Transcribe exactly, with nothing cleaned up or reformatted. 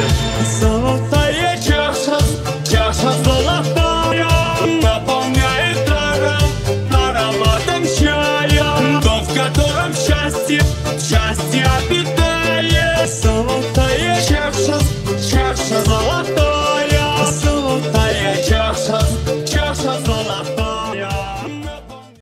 Золотая чаша, чаша золотая, наполняет даром, ароматом чая, дом, в котором счастье, счастье обитает.